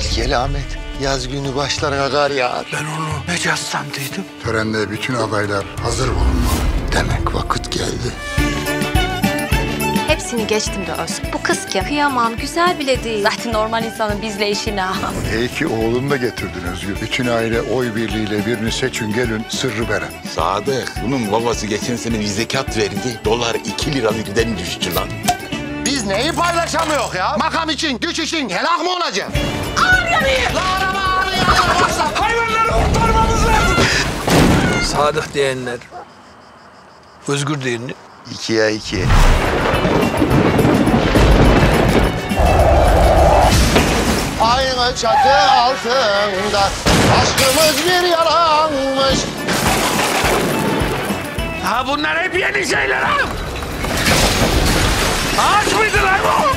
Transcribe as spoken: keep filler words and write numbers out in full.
Gel Ahmet. Yaz günü başlarına kar yağar. Ben onu Mecaz sandıydım. Törende bütün adaylar hazır bulunmalı. Demek vakit geldi. Hepsini geçtim de öz. Bu kız kim? Kıyamam, güzel bile değil. Zaten normal insanın bizle işi ne? İyi ki oğlunu da getirdin Özgür. Bütün aile oy birliğiyle birini seçin gelin sırrı veren. Sadık, bunun babası geçen sene bir zekat verdi. Dolar iki lira birden düştü lan. Biz neyi paylaşamıyor ya? Makam için, güç için helak mı olacak? Ağır yanıyor. La araba ağrıyor. Hayvanları kurtarmamız lazım. Sadık diyenler, Özgür diyenler. İkiye iki. Aynı çatı altında aşkımız bir yalanmış. Ha bunlar hep yeni şeyler ha. Ağaç mıydı lan bu?